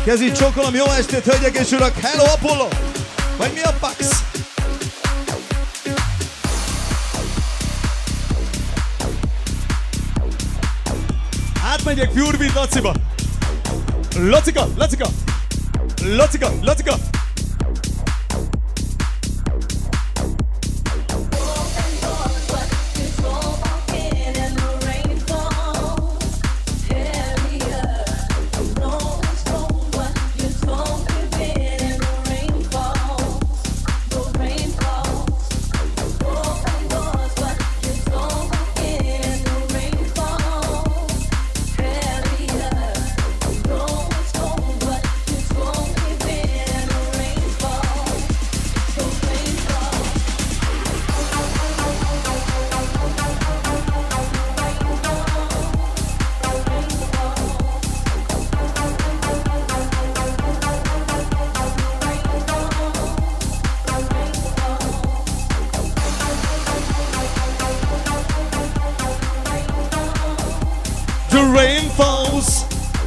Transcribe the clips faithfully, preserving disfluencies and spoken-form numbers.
Kezit csókolom, jó estét, hölgyek és urak! Hello Apollo! Vagy mi a Pax? Átmegyek Pure Beat Laciba! Lacika, Lacika! Lacika, Lacika! The rain falls.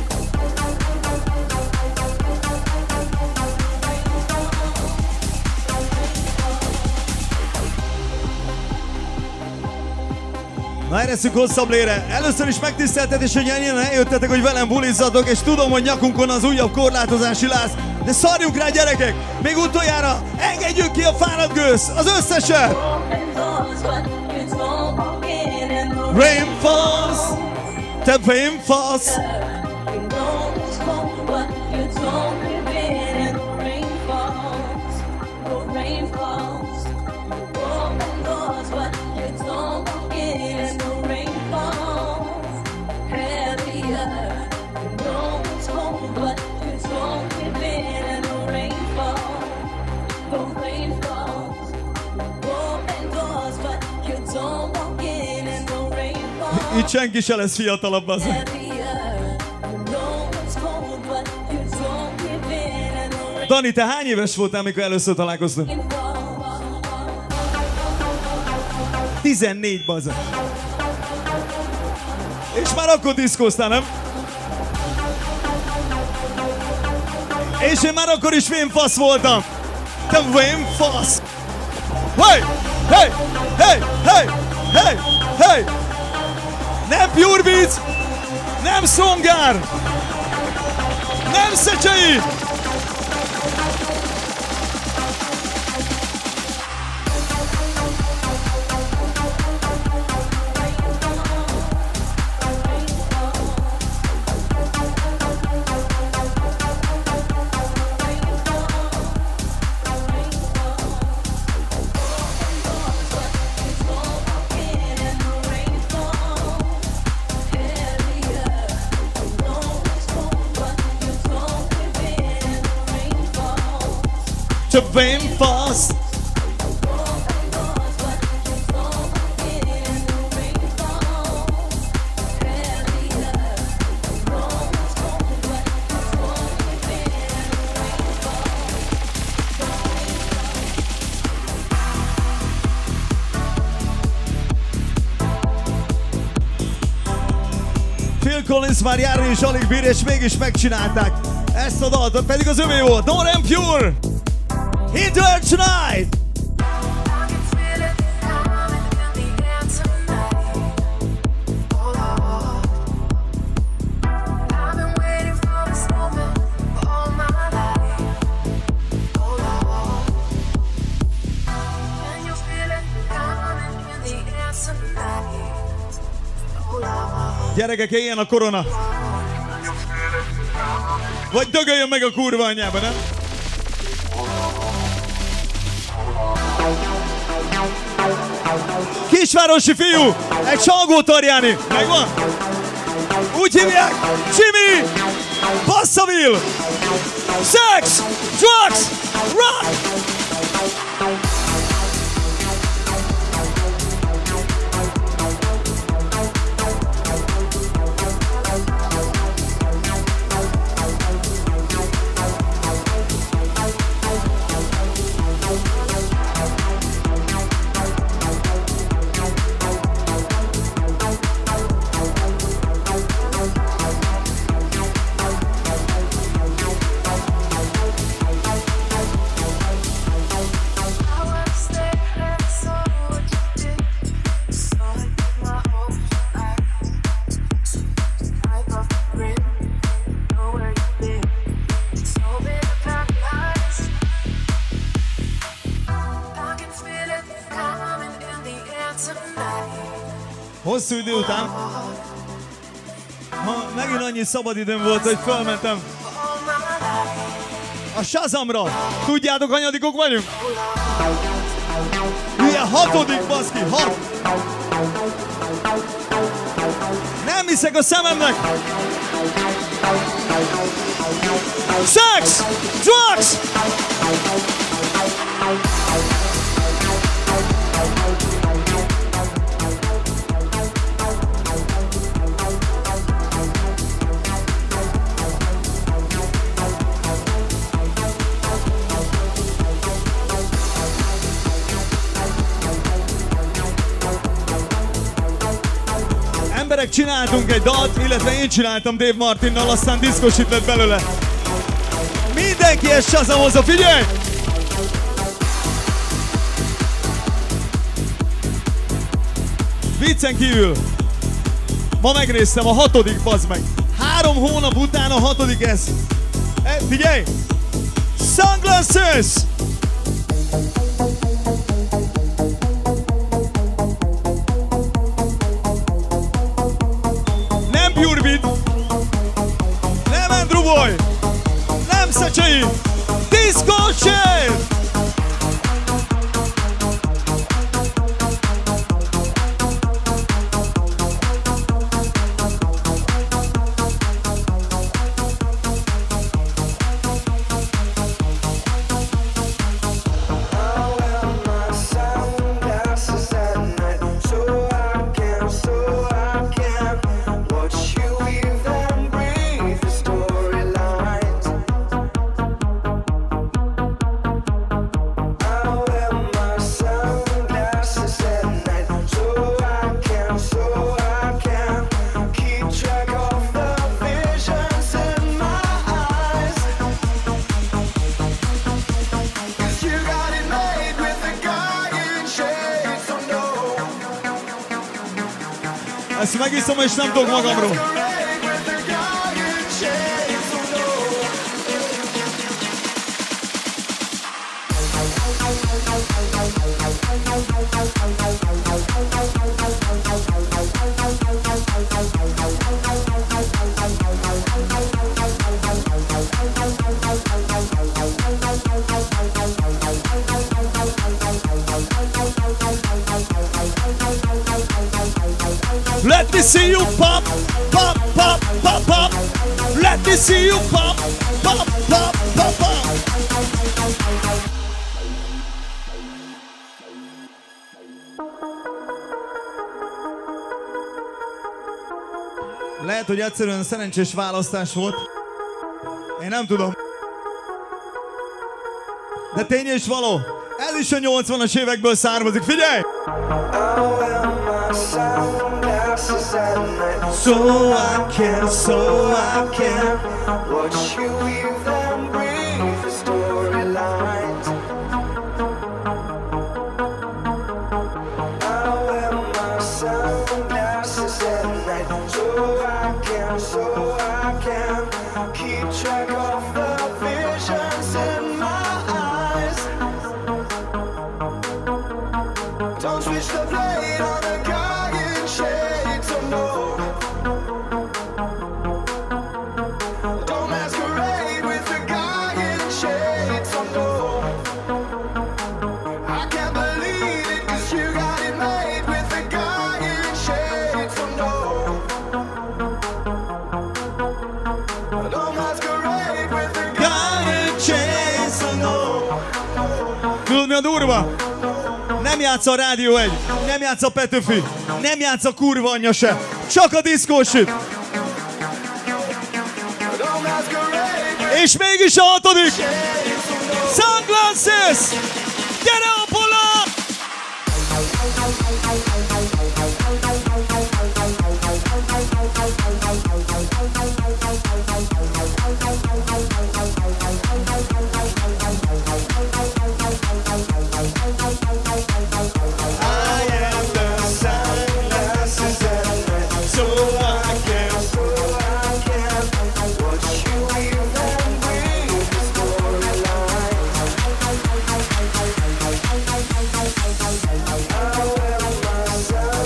Na, ereszünk hosszabb lére. Először is megtiszteltetés, hogy ennyien eljöttetek, hogy velem bulizzatok, és tudom, hogy nyakunkon az újabb korlátozási láz, de szarjunk rá, gyerekek! Még utoljára engedjük ki a fáradt gőz, az összeset! Rain falls, the rain falls. Itt senki se lesz fiatalabb az. Dani, te hány éves voltál, amikor először találkoztunk? tizennégy, bazd. És már akkor diszkóztál, nem? És én már akkor is vénfasz voltam. Te vénfasz! Hey! Hey! Hey! Hey! Hey! Hey! Nem Pure Beat, nem Szongár, nem Szecsei! The rain falls. Phil Collins már járni is alig bír, és mégis megcsinálták ezt a dalt, pedig az övé volt. No and Pure! Into her tonight! Gyerekek, éljen a korona! Vagy dögöljön meg a kurva anyjába, nem? Kisvárosi fiú, egy Salgótarjáni, megvan? Úgy hívják, Jimmy Bassaville, Sex, Drugs, Rock! hosszú idő után. Ha megint annyi szabadidőm volt, hogy felmentem a Shazamra. Tudjátok, hanyadikok vagyunk? Hülye, hatodik, baszki, hat! Nem hiszek a szememnek! Sex! Drugs! Emberek, csináltunk egy dalt, illetve én csináltam Dave Martinnal, aztán diszkosít lett belőle. Mindenki ezt shazamozza, figyelj! Viccen kívül, ma megnéztem a hatodik, bazd meg. Három hónap után a hatodik ez. E, figyelj! Sunglasses! Nem Pure Beat, nem Andrew Boy, nem Szecsei, Disco Shave! Ezt megiszom, és nem tudok magamról. Let me see you pop, pop, pop, pop, pop. Let me see you pop, pop, pop, pop, pop. Lehet, hogy egyszerűen szerencsés választás volt. Én nem tudom. De tény és való. Ez is a nyolcvanas évekből származik. Figyelj! So I can, so I can watch you weave and breathe the storylines. I wear my sunglasses at night, so I can, so I can keep track of the visions in my eyes. Don't switch the blade on the guy in shade to know. Don't masquerade with the guy in shade to know. I can't believe it, cause you got it made with the guy in shade to know. Don't masquerade with the guy in shade to know. Tudod mi a durva? Nem játsz a Rádió egy, nem játsz a Petőfi, nem játsz a kurva anyja se, csak a diszkósüt. És mégis a hatodik! Sunglasses! Gyere a pola! I wear my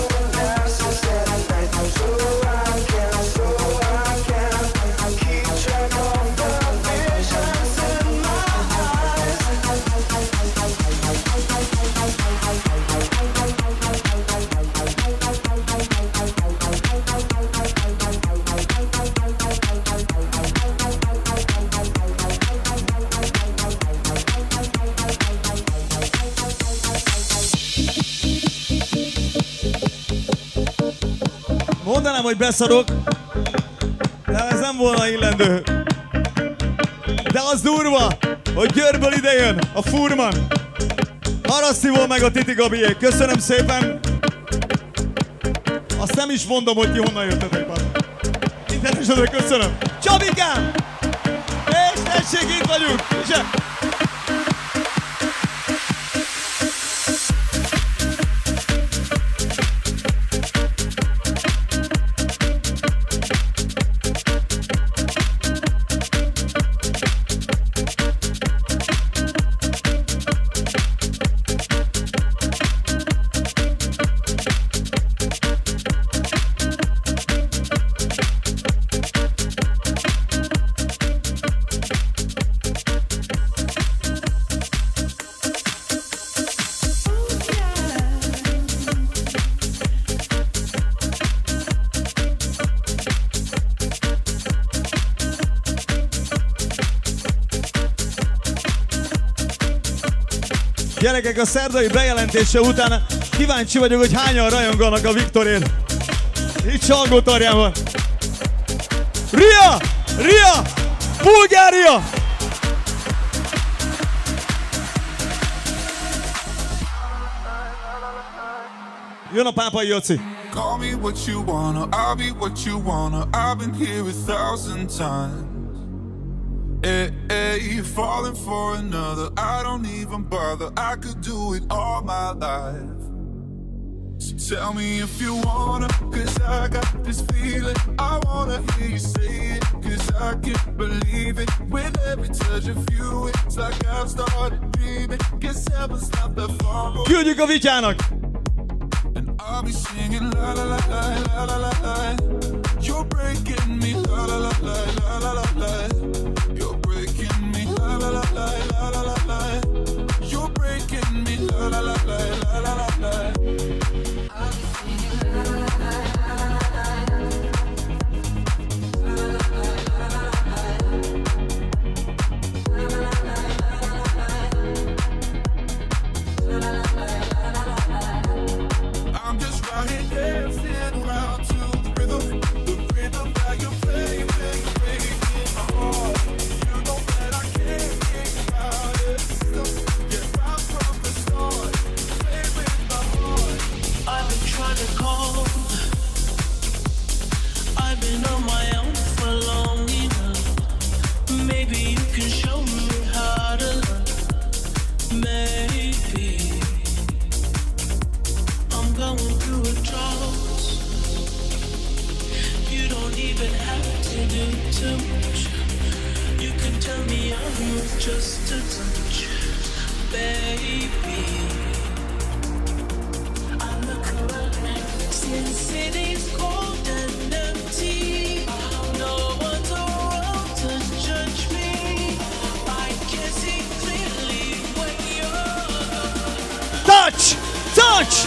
Felem, hogy beszarok. De ez nem volna illendő. De az durva, hogy Győrből idejön a Furman. Harasztivól meg a Titi Gabiék. Köszönöm szépen. Azt nem is mondom, hogy ti honnan jöttetek. Mindenesetre köszönöm. Csabikám! És tessék, itt vagyunk. Ugye? Gyerekek, a szerdai bejelentése után kíváncsi vagyok, hogy hányan rajonganak a Viktorért. Itt Salgótarján. Ria! Ria! Bulgária! Jön a Pápai Jóci. Call me what you wanna, I'll be what you wanna. I've been here a thousand times. Hey, hey, falling for another, I don't even bother. I could do it all my life. So tell me if you wanna, cause I got this feeling. I wanna hear you say it, cause I can't believe it. With every touch of you, it's like I've started dreaming. Guess heaven's not that far. Küldjük a Vityának! And I'll be singing la la la la la la la. You're breaking me la la la la la la la. You're breaking me la la la la la la la la. You're breaking me la la la la la la la la. I'm just right here dancing around to the rhythm, the rhythm that you play, play, play in my heart. You know that I can't think about it. So get right from the start, play with my heart. I've been trying to call. I've been on my own for long enough. Maybe you can show me how to love. Maybe I'm going through a drought. You don't even have to do too much. You can tell me I'm worth just a touch, baby. I look around, since city's cold and empty, no one's around to judge me. I can see clearly when you're touch, touch.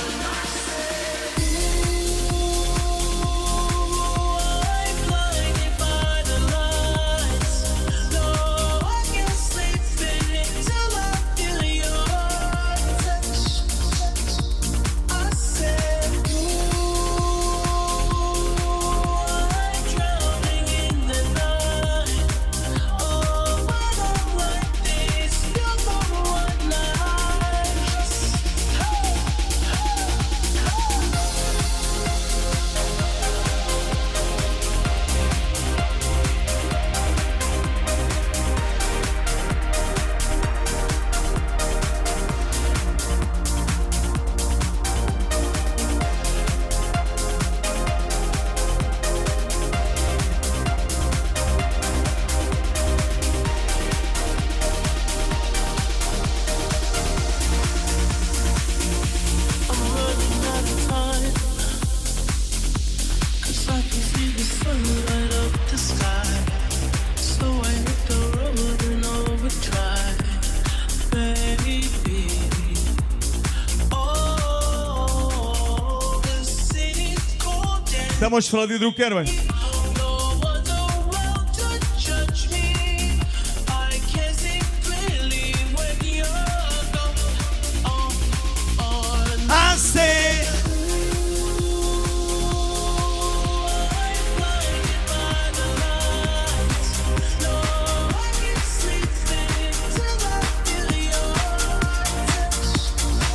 Te most Fradi Drucker vagy?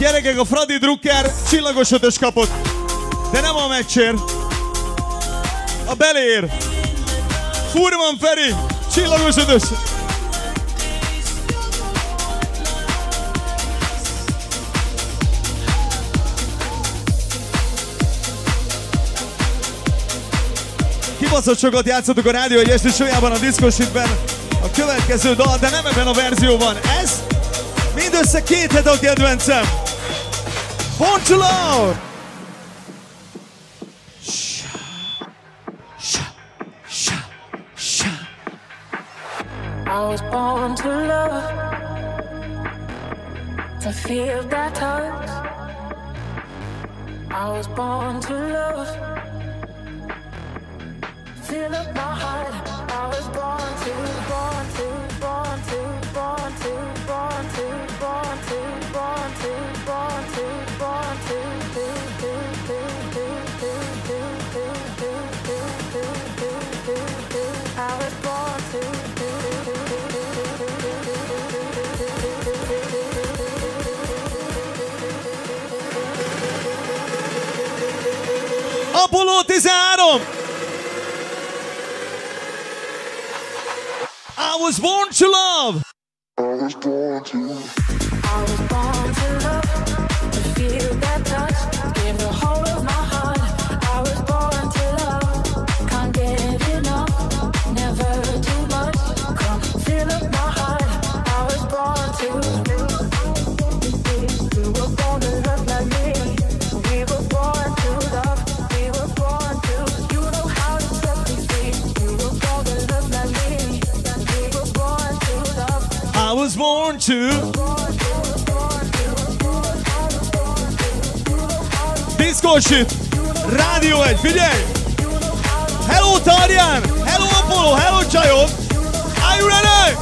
Gyerekek, a Fradi Drucker csillagos ötös kapott, de nem a meccsért. A belér. Furman Feri, csillagos ötös. Kibaszott sokat játszottuk a Rádió egy esti sójában, a Disco Shitben a következő dal, de nem ebben a verzióban. Ez mindössze két hete a kedvencem. Born to Love! I was born to love, to feel that touch. I was born to love, fill up my heart. I was born to, born to, born to, born to, born to, born to, born to, born to, born to, do, do, do, do, do, do, do, do, do, do, do, do. I was born to. Apollo tizenhárom! I was born to love! I was born to I was born to love, to feel that touch, give the whole of my heart. I was born to love, can't get enough, never too much. Come fill up my heart. I was born to. We were born to love like me. We were born to love. We were born to. You know how to set me free. We were born to love like me. We were born to love. I was born to. Disco Shit, Rádió egy, figyelj! Hello Tarján! Hello Apollo! Hello Csajok! Are you ready?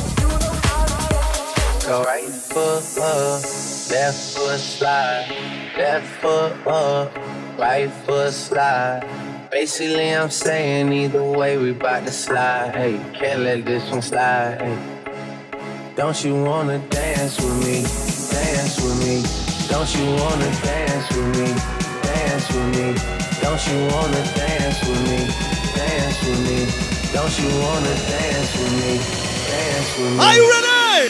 Go right foot up, left foot slide, left foot up, right foot slide. Basically I'm saying either way we bout to slide. Hey, can't let this one slide. Hey. Don't you wanna dance with me? Dance with me. Don't you wanna dance with me? Dance with me. Don't you wanna dance with me? Dance with me. Don't you wanna dance with me? Dance with me. Are you ready?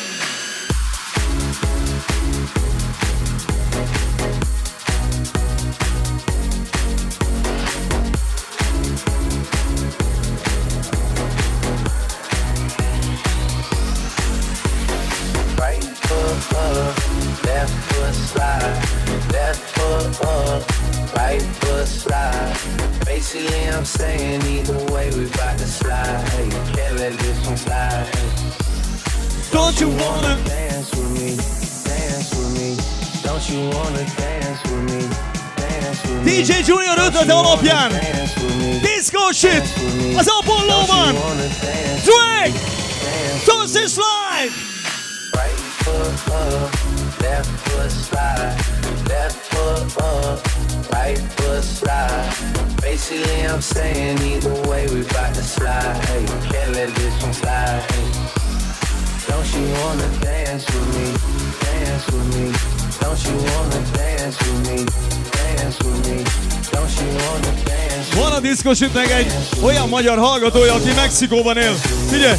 Right foot up, left foot slide, left foot up, right foot slide. Basically I'm saying either way we bout to slide. Hey, can't let this one slide. Hey. Don't you wanna dance with me? Dance with me. Don't you wanna dance with me? Dance with me. dé dzsé Junior ötlete alapján Disco Shit az Apollo-ban. Drake! Toasty Slide! Right foot up, left foot slide, left foot up, right foot slide. Basically I'm saying either way we bout to slide. Hey, can't let this one slide. Hey. Don't you wanna dance with me? Dance with me. Don't you wanna dance with me? Dance with me. Don't you wanna dance with me? Van a Disco Shitnek egy olyan magyar hallgatója, aki Mexikóban él. Figyelj!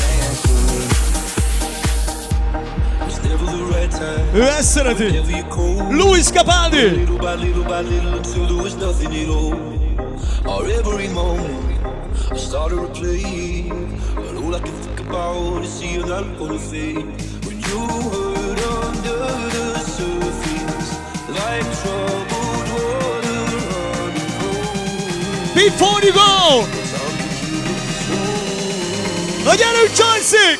Ő ezt szereti! Luis Capaldi! Or every moment I start to replay, but all I can think about is seeing that look on your face when you hurt under the surface, like troubled water running cold. Before you go! Na gyerünk, Csajszik!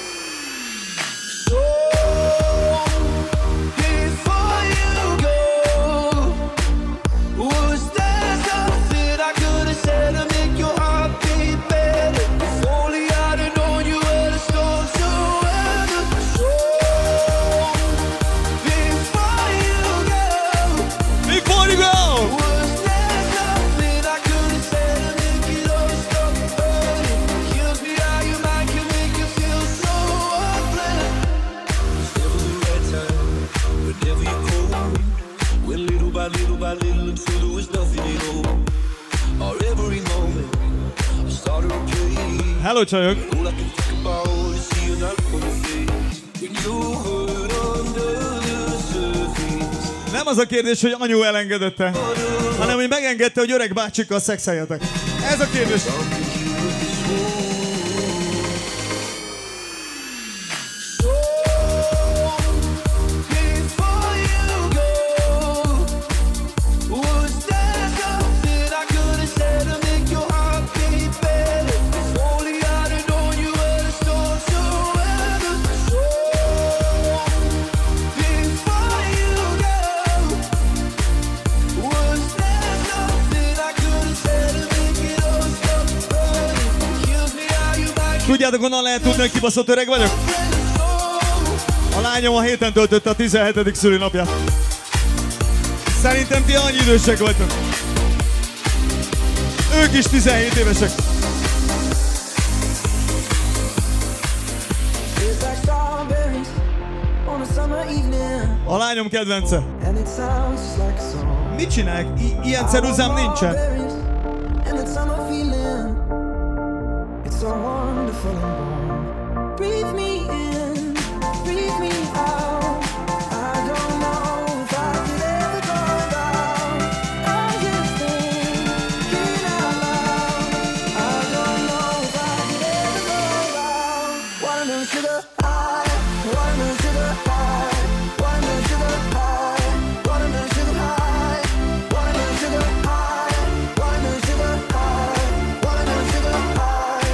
Hello, csajok! All I can think about is seeing that on your face when you hurt under the surface. Nem az a kérdés, hogy anyu elengedette, hanem hogy megengedte, hogy öreg bácsikkal szexeljetek. Ez a kérdés. Tudjátok, honnan lehet tudni, hogy kibaszott öreg vagyok? A lányom a héten töltötte a tizenhetedik szülinapját. Szerintem ti annyi idősek vagytok. Ők is tizenhét évesek. A lányom kedvence. Mit csinálják? I- ilyen ceruzám nincsen. So wonderful and warm. Breathe me in, breathe me out. I don't know if I could ever go down. I'm just thinking out loud. I don't know if I could ever go down. Watermelon sugar high, watermelon sugar high, watermelon sugar high, watermelon sugar high, watermelon sugar high, watermelon sugar high, watermelon sugar high.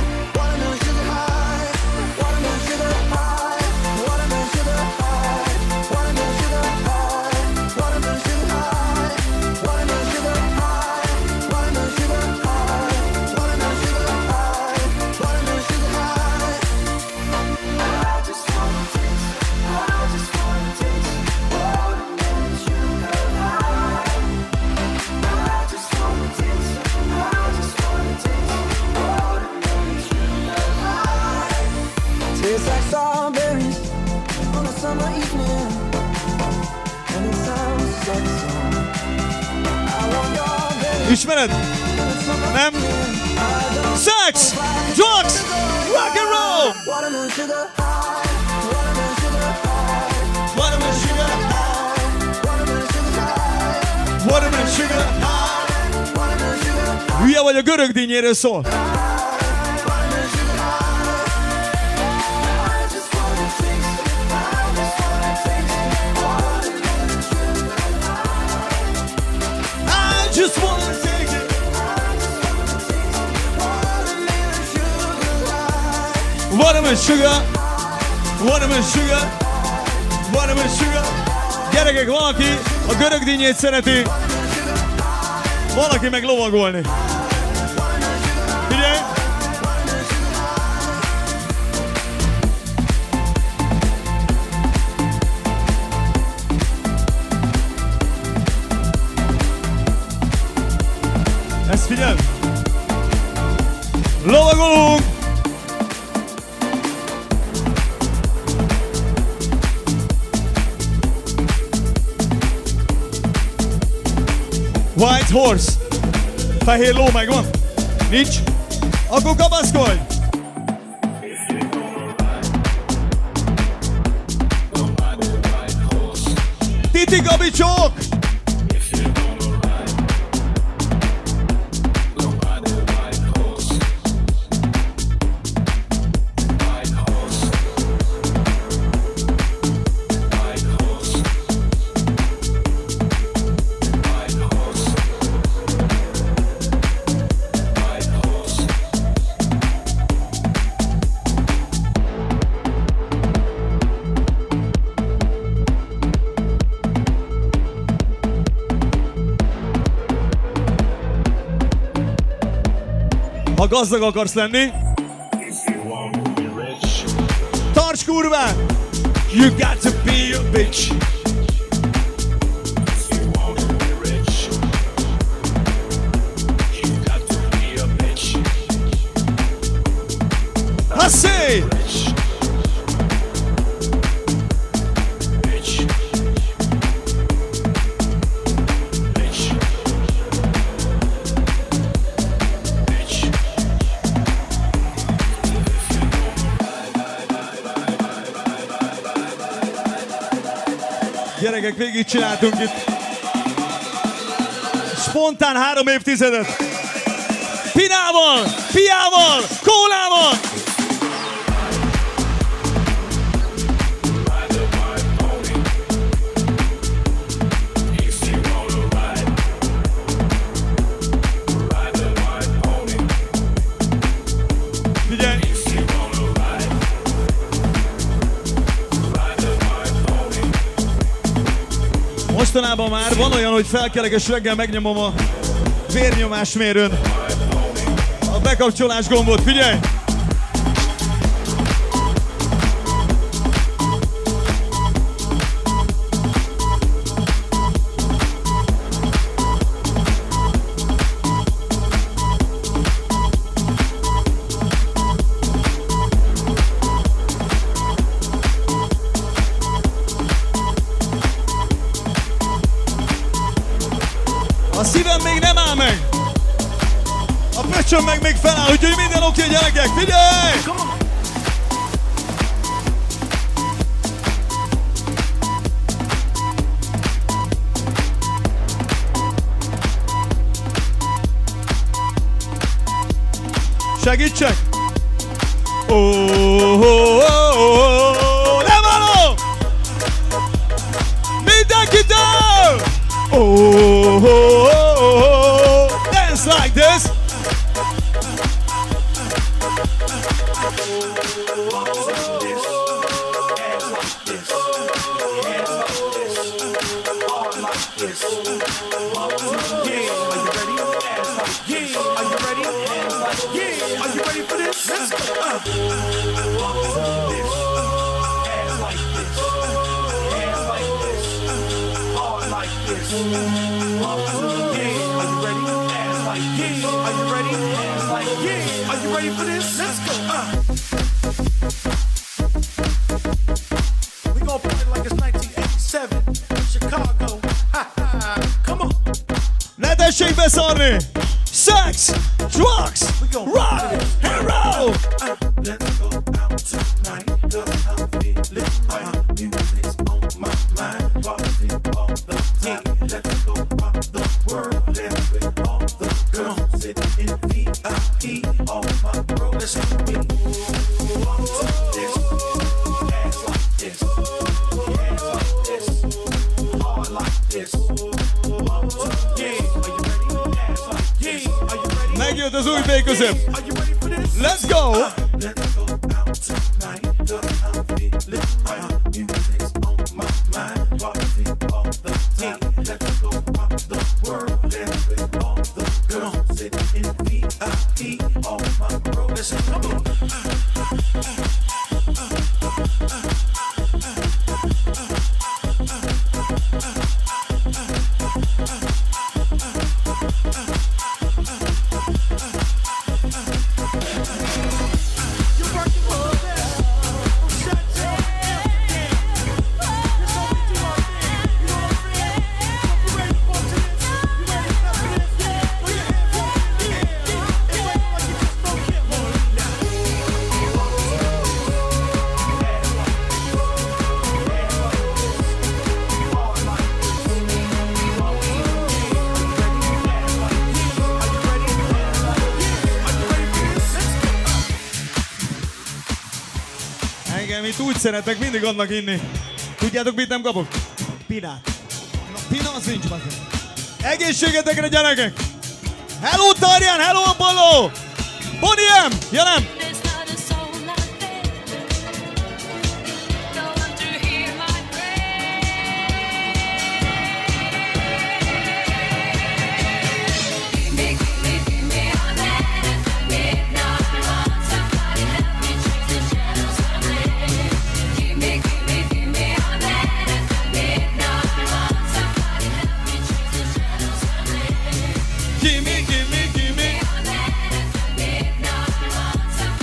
Ismered? Nem? Sex! Drugs! Rock and roll! Watermelon sugar high, watermelon sugar high, Watermelon sugar high, watermelon sugar high. watermelon sugar high. Hülye vagy, a görög dinnyéről szól. Just wanna take it. Watermelon sugar, watermelon sugar, watermelon sugar. Gyerekek, valaki a görög dinnyét szereti, valaki meg lovagolni. Figyelj! Ezt figyelj! Lovagolunk! White horse. Fehér ló megvan? Nincs? Akkor kapaszkodj! Titi Gabicsok! Ha gazdag akarsz lenni, tarts kurván! You got to be a bitch! Hassé! Gyerekek, végig csináltunk itt. Spontán három évtizedet. Pinával, piával, kólával. Mostanában már van olyan, hogy felkelek és reggel megnyomom a vérnyomásmérőn a bekapcsolás gombot. Figyelj! A szívem még nem áll meg! A pöcsöm meg még feláll, úgyhogy minden oké, okay, gyerekek, figyelj! Segítsek! Ó, oh, oh, oh, oh, nem való! Mindenki dől! Oh, oh, oh, oh, dance like this. Ne tessék beszarni! Sex, drugs, rock and roll! Let's go out tonight, 'cause I'm feeling right. Music's on my mind, party all the time. Let's go rock the world, dance with all the girls sitting in V I P. All my bros, listen to me. Walk to this, ass like this, ass like this, hard like this. Walk to yeah, are you ready? Ass like this, are you ready? Megjött az új B-közép. Let's go! Let's go out tonight, 'cause I'm feeling right. Music's on my mind, party all the time. Let's go rock the world, dance with all the girls sitting in V I P. All my bros, listen, come on. Itt úgy szeretek, mindig adnak inni. Tudjátok, mit nem kapok? Pinát. Na, pina az nincs, bazdmeg. Egészségetekre, gyerekek! Hello, Tarján! Hello, Apollo! Bonnie M! Jelen! Gimme, gimme, gimme.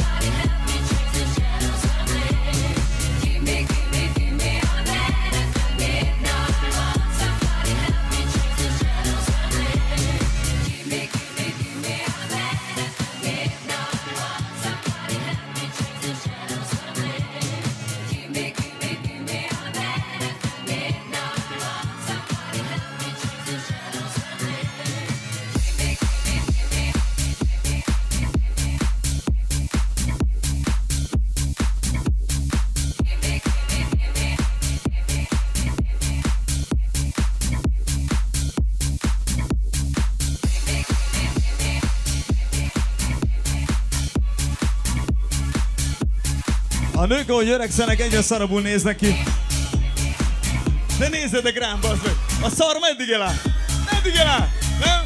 A nők, ahogy öregszenek, egyre szarabbul néznek ki. De nézzetek rám, bazd meg! A szar meddig eláll? Meddig eláll? Nem?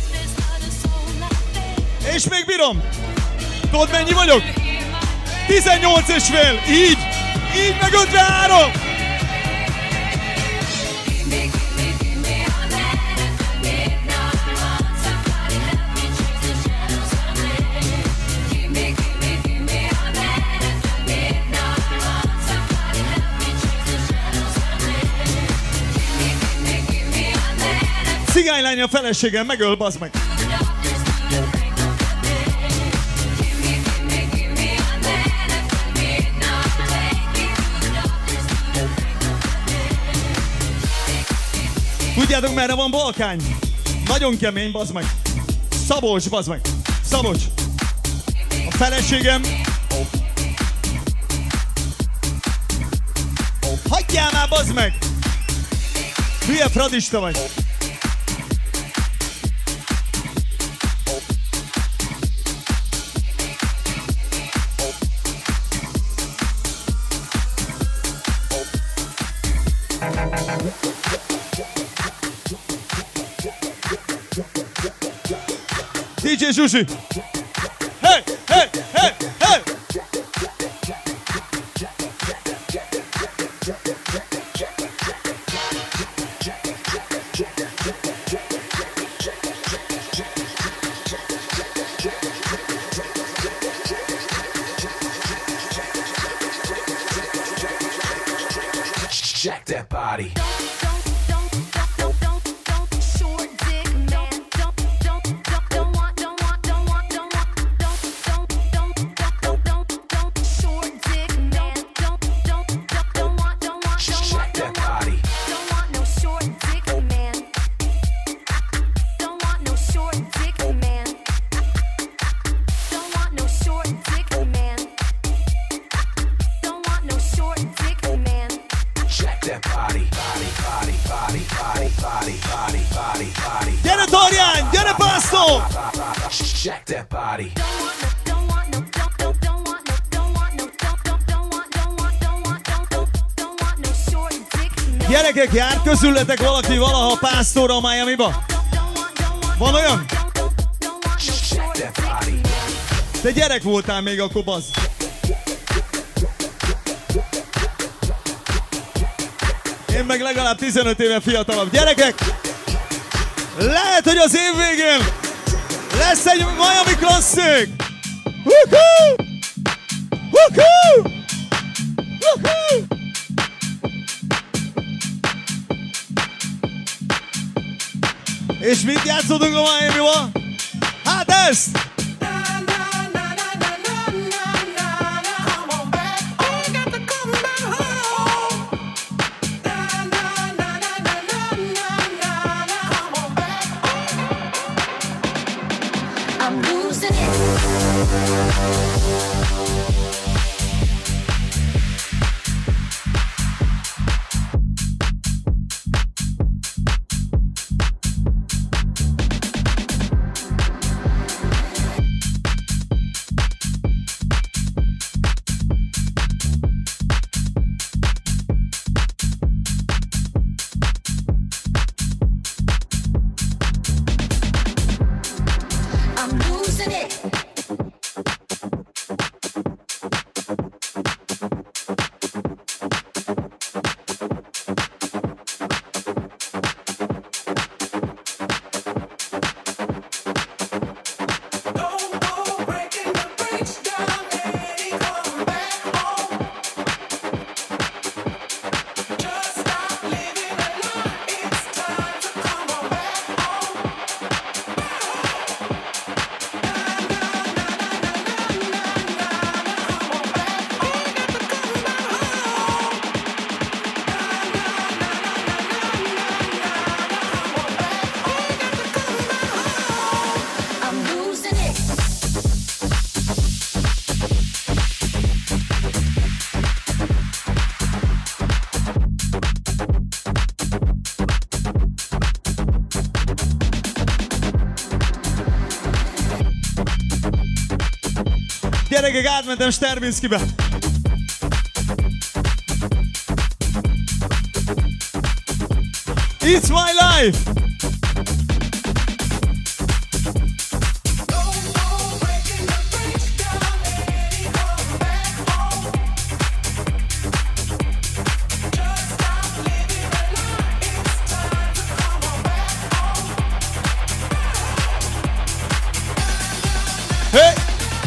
És még bírom! Tudod, mennyi vagyok? tizennyolc és fél! Így! Így meg ötvenhárom! Cigánylány a feleségem, megöl, bazd meg! Tudjátok, merre van Balkány? Nagyon kemény, bazd meg! Szabolcs, bazd meg! Szabolcs! A feleségem... Hagyjál már, bazd meg! Hülye fradista vagy! dé dzsé Zsuzsi! Hey, hey, hey, hey! Jack that body. Gyere Torján, gyere Pásztor! Jack that body. Gyerekek, jár közületek valaki valaha Pásztorra a Miami-ba? Van olyan? Te gyerek voltál még akkor, bazd. Én meg legalább tizenöt éve fiatalabb. Gyerekek! Lehet, hogy az év végén lesz egy Miami klasszik! Woohoo! Woohoo! Woohoo! És mit játszottunk a Miami-ba? Hát ezt! Gyerekek, átmentem Sterbinszkibe. It's my life! Hey!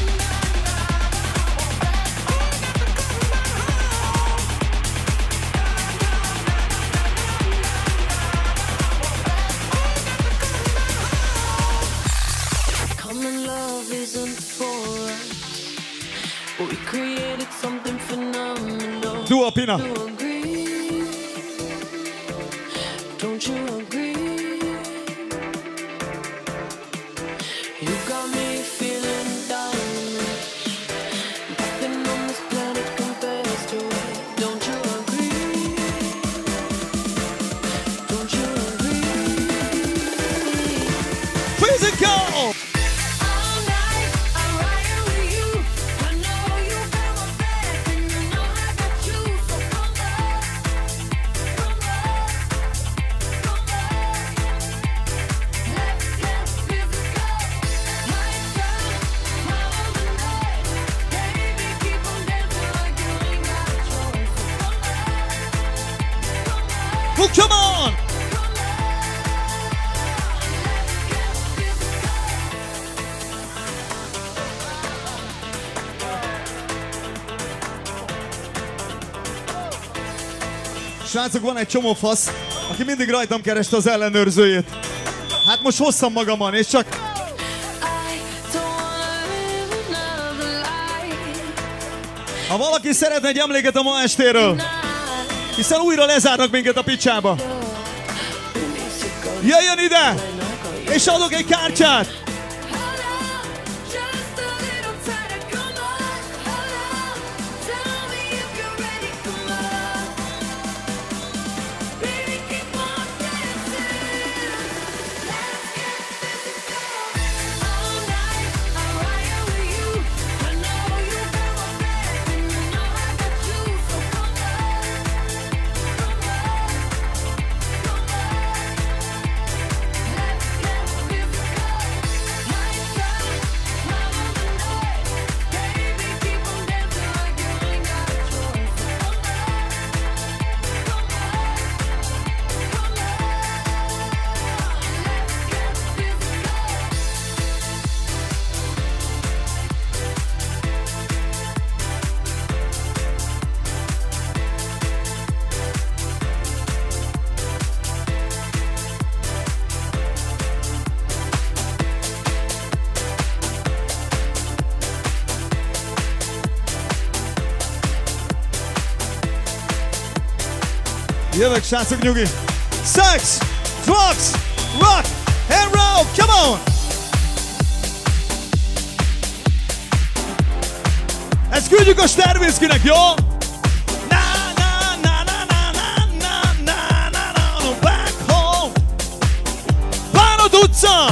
Common love isn't for us, but we created something phenomenal. Dua Pina. You agree? Don't you agree? You got me feeling diamonds. Nothing on this planet compares to it. Don't you agree? Don't you agree? Physical! All night I'm riding with you. I know you got my back, and you know I got you. So come back, come back, come back. Let's get physical. Lights out, follow the night. Baby, keep on dancing like you ain't got a choice. So come back, Oh, come on! Srácok, van egy csomó fasz, aki mindig rajtam kereste az ellenőrzőjét. Hát most hosszam magamon, és csak... I don't wanna live another life. Ha valaki szeretne egy emléket a ma estéről, hiszen újra lezárnak minket a picsába. Jöjjön ide, és adok egy kártyát. Hold on, just a little tighter, come on. Hold on, tell me if you're ready, come on. Baby, keep on dancing. Let's get physical. All night I'm riding with you. I know you got my back, and you know I got you. So come back, come back, come back. Let's get physical. Lights out, follow the night. Baby, keep on dancing like you ain't got a choice. So come back, come back, come back. Jövök, srácok, nyugi. Sex, drugs, rock and roll, come on! Ezt küldjük a Stervinskinek, jó? Na, na, na, na, na, na, na, na, na, na, no, back home. Bánod utca!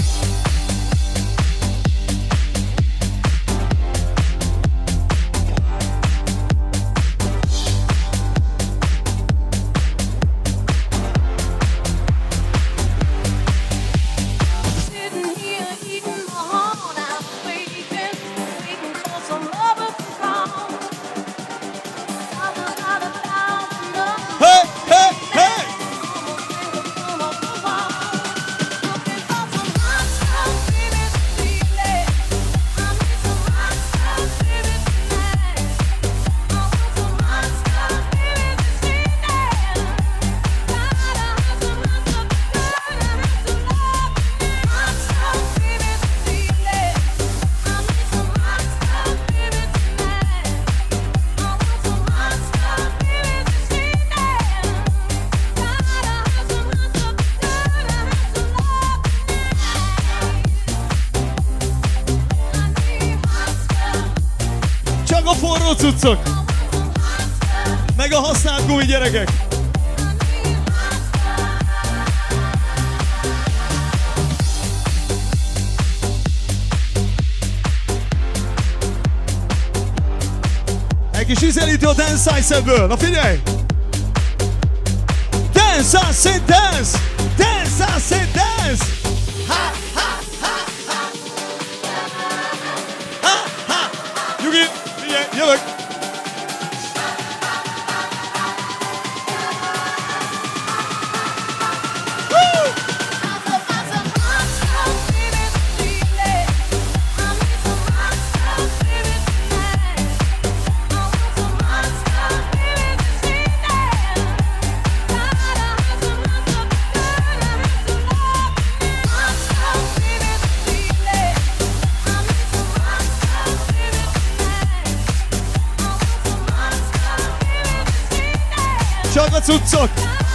Sitting here eating my heart out, waiting, waiting for some lover to come. Other, other, thousand of Hey, hey, hey! come on, come on. Looking for some hot stuff, baby, to feel it. I need some hot stuff, baby, tonight. I want some hot stuff, baby, this evening. Gotta have some hot stuff, gotta have some love. Hot stuff, baby, to feel it. I need some hot stuff, baby, tonight. I want some hot stuff, baby, this evening. Gotta have some hot stuff, gotta have some love. I need hot stuff, Csak a forró cuccok, I want some hot stuff, meg a használt gumi, gyerekek. I need hot Egy kis ízelítő a Dance Size-ből. Na figyelj! Dance! Dance, I say dance! Dance, I say dance! Ha, ha, ha, ha! Ha, ha! Nyugi, figyelj, jövök! Csak a cuccok!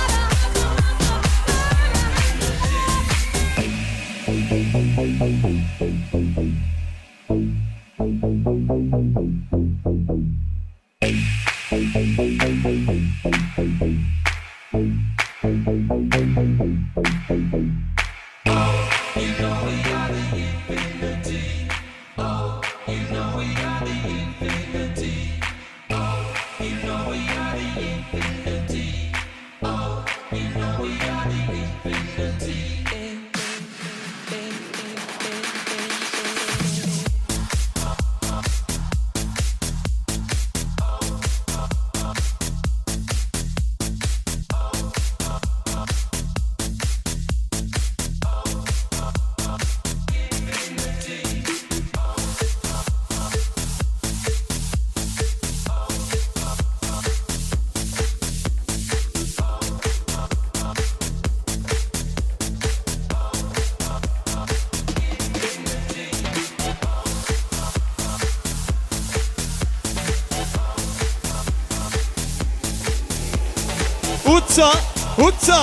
Utca! Utca!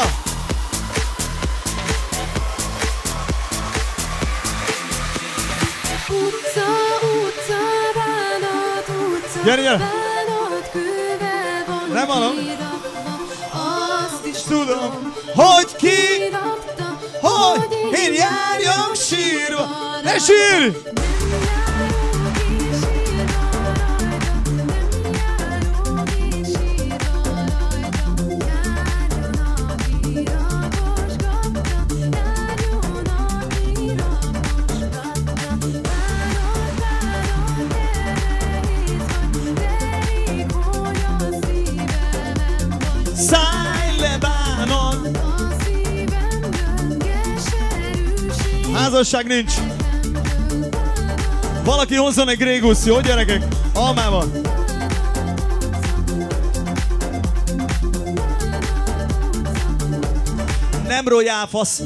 Utca, utca, bánat, utca, Gyere, gyere! bánat, kővel van Nem hallom. kirakva. Azt is Tudom, hogy ki, kirakta, hogy én járjam sírva. Ne sírj! Szállj le, bánat! Házasság nincs. Valaki hozzon egy Grégusz, jó gyerekek? Almával. Nem rójál, fasz.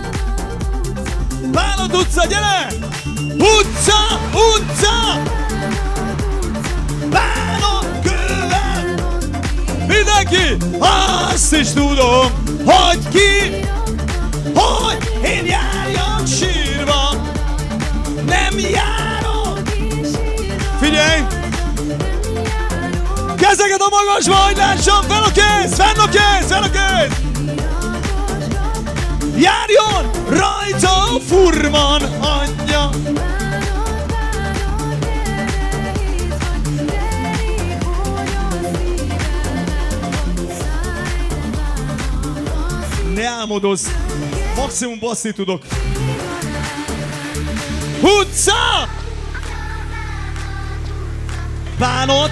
Bánat utca, gyere! Utca, utca! Bánat kővel! Mindenki! Azt is tudom, hogy ki, hogy én járjam sírva. Nem járok. Figyelj! Kezeket a magasba, hogy lássam! Fel a kéz! Fenn a kéz! Fel a kéz! Járjon rajta a furman anyja! Ne álmodozz! Maximum basszni tudok! Utca! Bánat!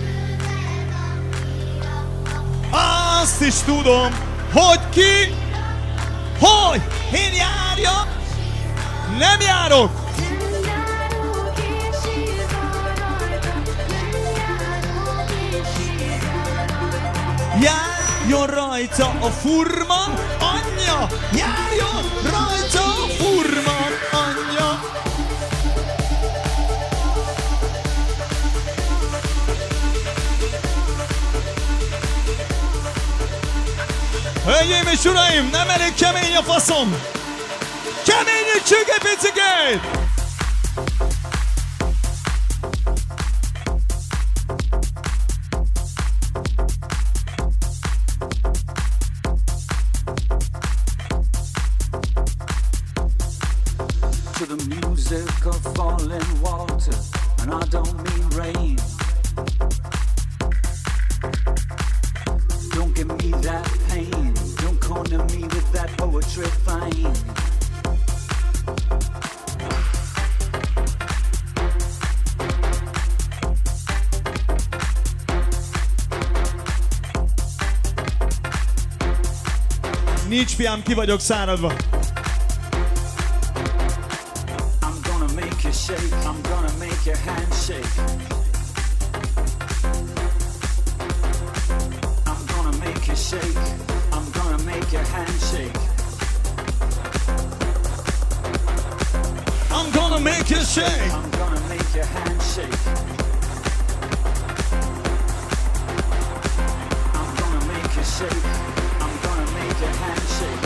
Azt is tudom, hogy ki, hogy én járjak, nem járok! Járjon rajta a furman anyja! Járjon rajta a furman anyja! Hölgyeim és uraim, nem elég kemény a faszom! Keményítsük egy picikét! To the music of falling water, and I don't mean rain. Don't give me that pain, don't Nincs fiám, ki vagyok száradva. I'm gonna make you shake, I'm gonna make your hand shake. I'm gonna make you shake, I'm gonna make your hand shake. I'm gonna make you shake. I'm gonna make your hand shake. I'm gonna make you shake, I'm gonna make your hand shake.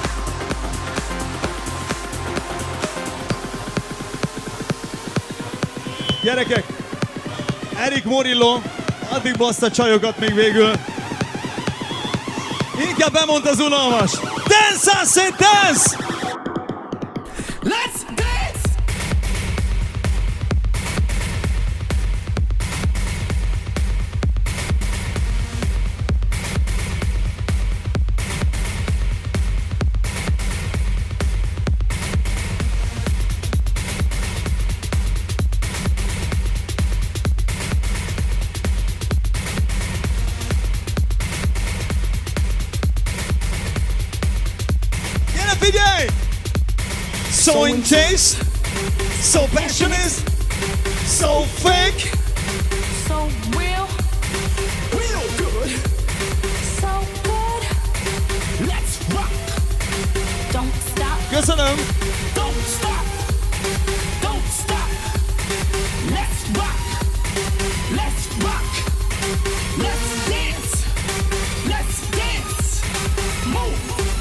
Gyerekek, Eric Morillo addig baszta csajokat még végül. Inkább bemondta az unalmas. Dance, I say dance! Let's dance! Figyelj! So intense, so passionate, so fake, So real, Real good. so good. Let's rock. Don't stop. köszönöm! Don't stop. Don't stop. Let's rock. Let's rock. Let's dance. Let's dance. Move.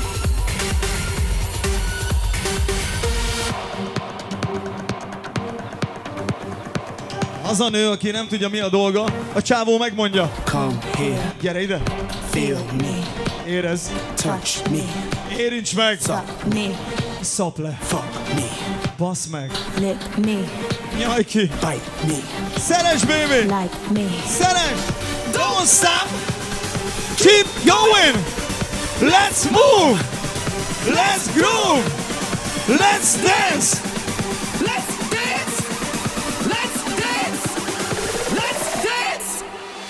Az a nő, aki nem tudja mi a dolga, a csávó megmondja. Come here, Gyere ide, feel me, érezd, touch me, érints meg, suck me, szap le, fuck me, basz meg, Lick me nyaj ki, bite me, szeres baby, like me. szeres, don't stop, keep going, let's move, let's groove, let's dance. Let's dance. Let's dance. Let's dance.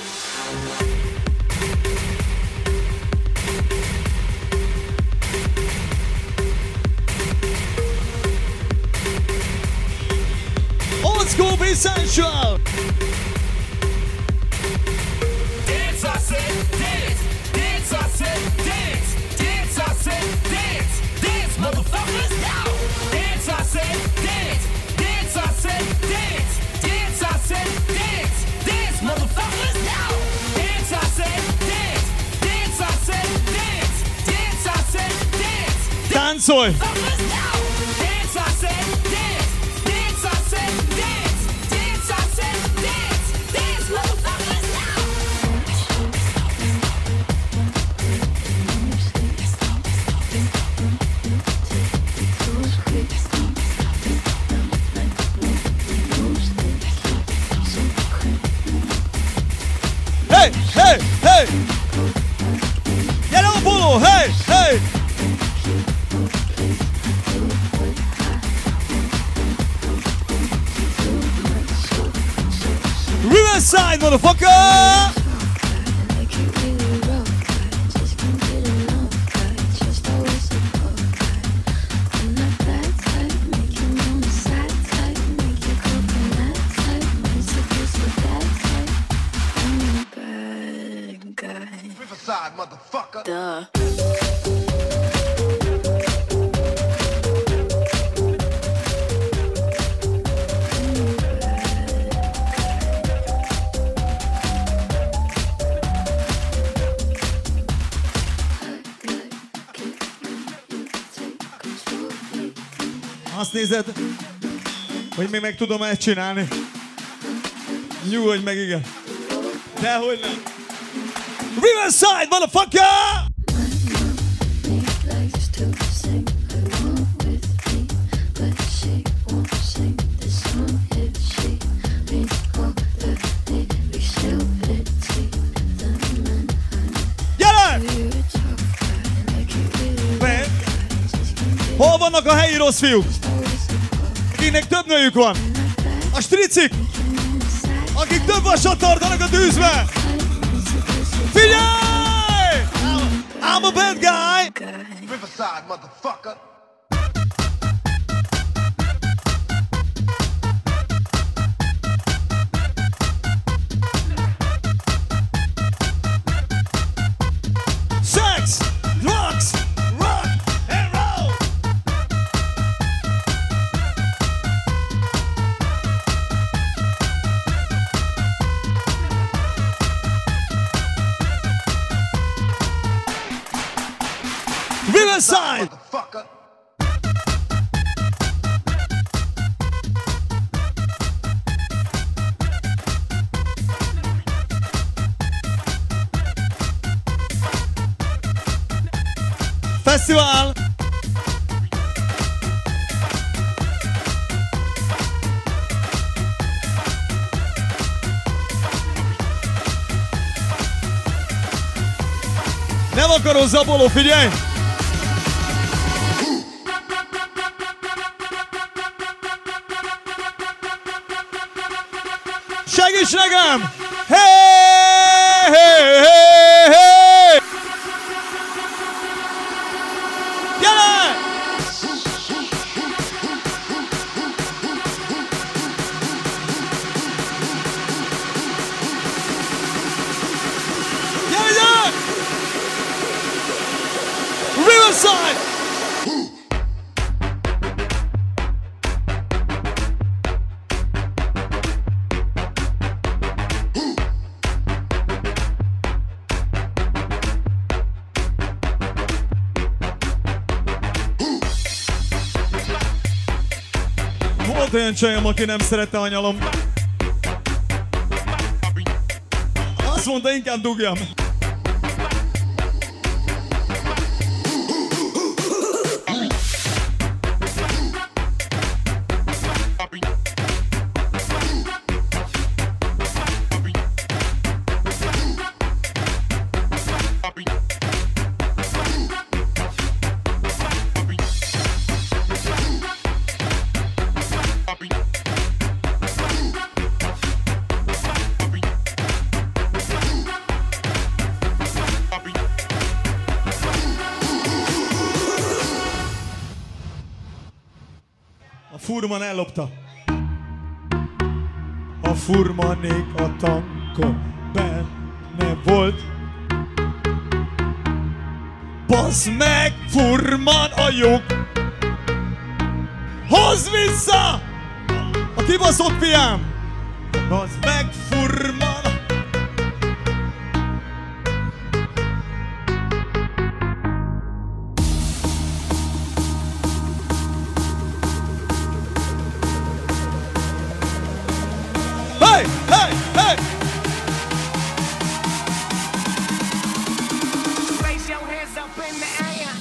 Old school be sensual. Dance, I said, dance. Dance, I said, dance. Dance, I said, dance. Dance, motherfuckers, now. Dance, I said, dance. Dance, I said, dance. Dance, I said, dance. Dance, motherfuckers, now. Dance, I said, dance. Dance, I said, dance. Dance, I said, dance. Táncolj! Motherfuckers, now. Dance, I said, dance. Dance, I said, dance. Dance, I said, dance. Dance, motherfuckers, now. Hey, hey, hey! Gyere a boló, hey, hey! Riverside, motherfucker! Make it really rough, right? Just can't get enough, right? Just always above, right? I'm not that type, make you on the side type, make you go from that type, nice to kiss with that type. I'm a bad guy. Riverside, motherfucker. Duh. Azt nézed, hogy még meg tudom ezt csinálni. Nyugodj meg, igen. Dehogy nem. Riverside, motherfucker! Gyere! Be. Hol vannak a helyi rossz fiúk? Akiknek több nőjük van? A stricik! Akik több vasat tartanak a tűzbe! Figyelj! I'm a bad guy! Westside, motherfucker. Sex, drugs, rock and roll. Riverside. Motherfucker. Festival. Nem akarod zaboló, figyelj! Segíts nekem! Hey, hey, hey, hey! Gyere! Gyere, gyere! Riverside! Volt olyan csajom, aki nem szerette a nyalom. Azt mondta, inkább dugjam. A furman ellopta. A furmanék a tankon benne volt. Bazd meg, furman a lyuk! Hozd vissza! A kibaszott fiám! Bazd meg, furman! Hey, hey, hey! Raise your hands up in the air.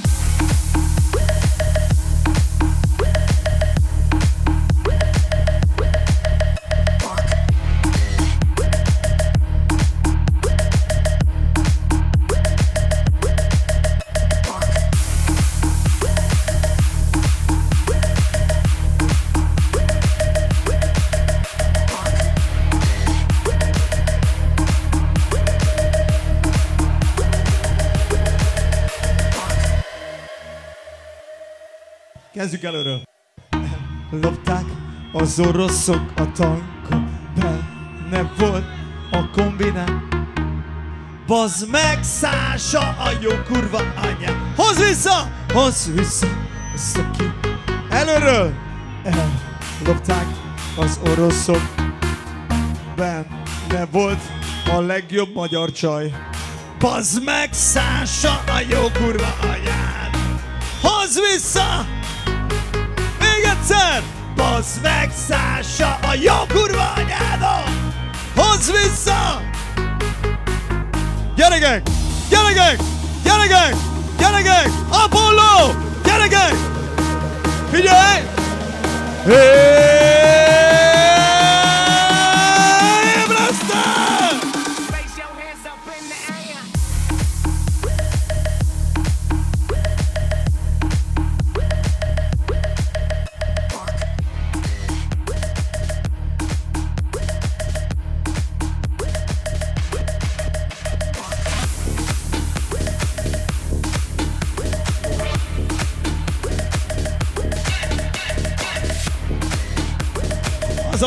Kezdjük előről. Lopták az oroszok a tankon, benne volt a kombinát. Bazd meg, Szása, a jó kurva anyja. Hozz vissza! Hozz vissza! Ezt a ki... Előről! Lopták az oroszok, benne volt a legjobb magyar csaj. Bazd meg, Szása, a jó kurva anyád. Hozz vissza! Még egyszer! Bazd meg, Szása, a jó kurva anyádat! Hozz vissza! Gyerekek! Gyerekek! Gyerekek! Gyerekek! Apollo! Gyerekek! Figyelj! Hey!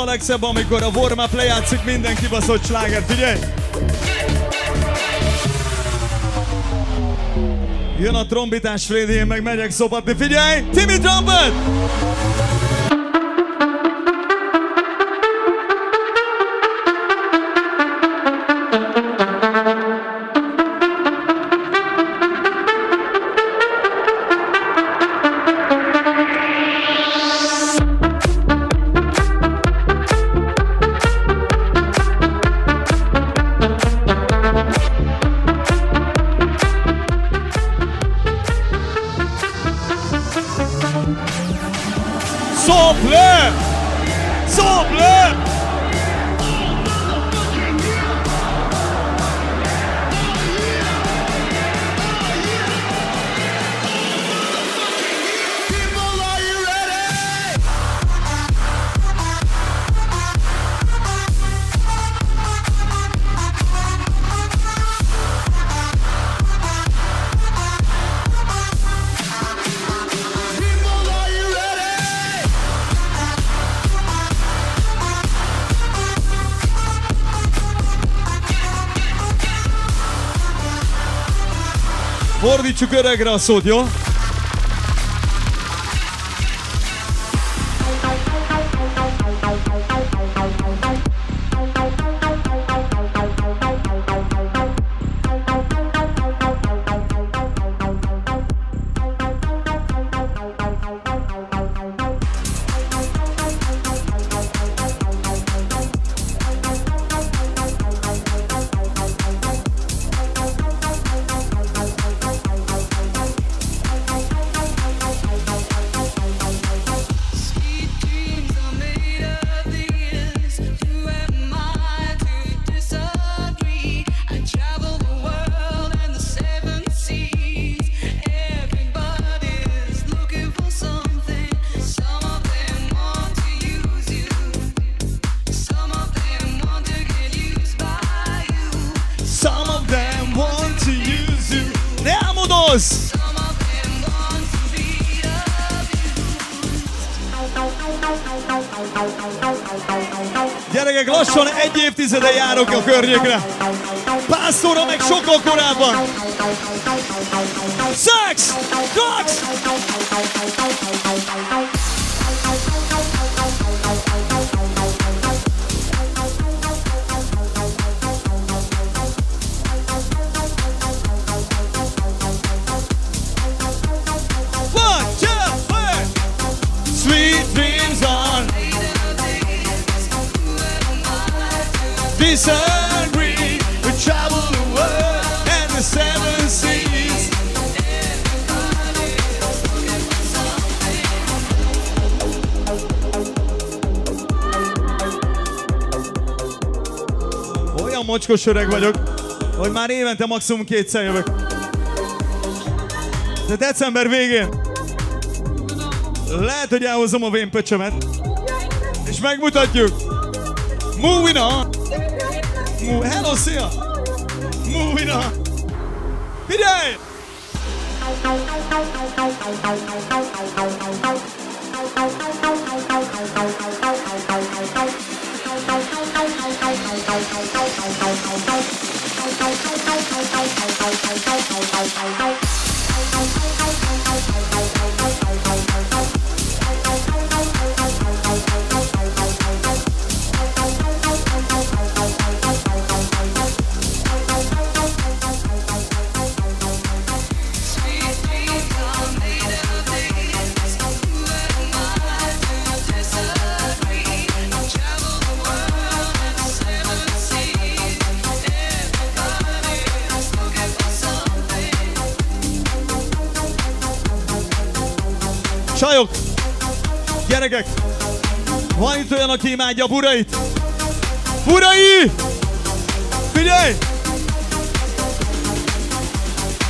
a legszebb, amikor a warm-up lejátszik minden kibaszott slágert, figyelj! Jön a trombitás Freddy, én meg megyek szopatni, figyelj! Timmy Trumpet! Szople! Szople! Fordítsuk öregre a szót, jó? Gyerekek, lassan egy évtizede járok a környékre. Pásztorra meg sokkal korábban. Sex! Drugs! Disagree, we travel the world and the seven seas. Olyan mocskos öreg vagyok, hogy már évente maximum kétszer jövök. De december végén lehet, hogy elhozom a vén pöcsömet, és megmutatjuk. Moving on. Move. Hello, szia! Moving on. Figyelj! Csajok, gyerekek, van itt olyan, aki imádja a burait? Burai! Figyelj!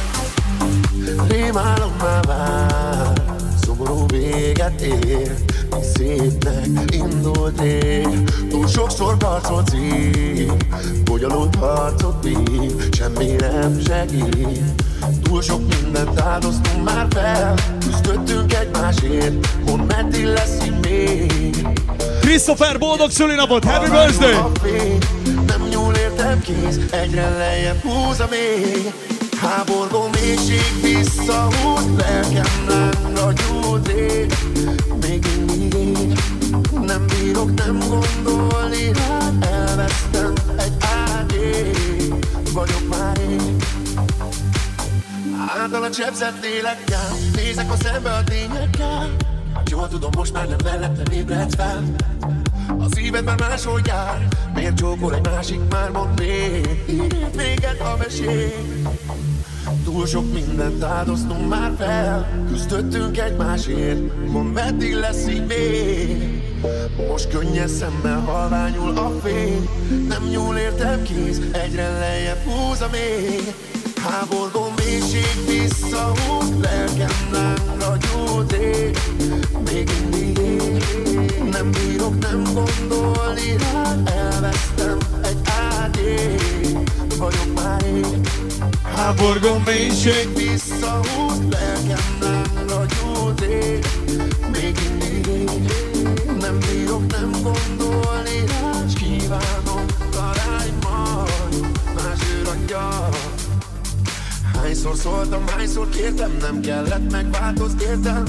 Rémálom már vár, szomorú véget ér, Szépnek indult rég, túl sokszor karcolt szív, bonyolult harcot vív, semmi nem segít. Túl sok mindent áldoztunk már fel, küzdöttünk egymásért, mondd meddig lesz így még. Christopher, boldog szülinapot, happy birthday! Nem nyúl értem kéz, egyre lejjebb húz a még. Háborgó mélység visszahúz, lelkem lángra gyújt rég. Még mindig én nem bírok nem gondolni rád, elvesztem egy ágyék, vagyok már én. Által a csepzett lélekkel, nézek a szembe a tényekkel. Jól tudom, most már nem mellettem ébredsz fel. A szívedben máshol jár, miért csókol egy másik, már mondd még. Írjad véget a mesék. Túl sok mindent áldoztunk már fel, küzdöttünk egymásért, mondd meddig lesz így még. Most könnyes szemmel halványul a fény, nem nyúl értem kéz, egyre lejjebb húz a még. Háborgó mélység visszahúz, lelkem lángra gyújt rég. Még mindig én nem bírok nem gondolni rád, elvesztem egy ágyék, vagyok már én. Háborgó mélység visszahúz, lelkem lángra gyújt rég. Még mindig én nem bírok nem gondolni rád, s kívánom, találj majd más őradja. Hányszor szóltam, hányszor kértem, nem kellett megváltozt értem.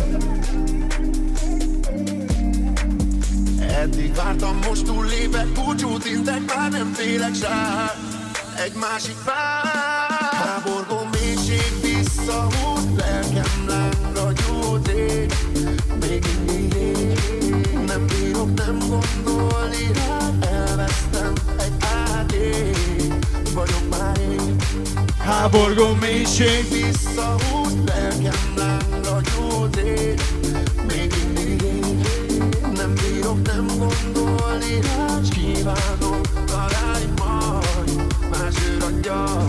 Eddig vártam, most túllépek, búcsút intek, már nem félek sár. Egy másik vár. Háborgó mélység visszahúz, lelkem lángra gyújt rég. Még mindig én nem bírok nem gondolni rád, elvesztem egy ágyék, vagyok már én. Háborgó mélység visszahúz, lelkem lángra gyújt rég. Még mindig én nem bírok nem gondolni rád, s kívánom, találj majd más őradja.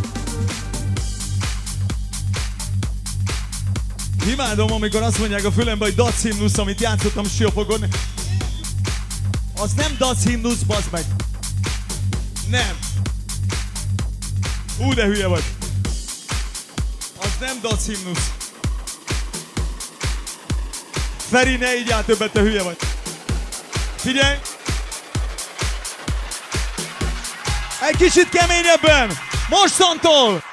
Imádom, amikor azt mondják a fülembe, hogy dac himnusz, amit játszottam Siófogon. Az nem dac himnusz, bazd meg. Nem. Hú, de hülye vagy. Az nem dac himnusz. Feri, ne így áll többet, te hülye vagy. Figyelj! Egy kicsit keményebben! Mostantól!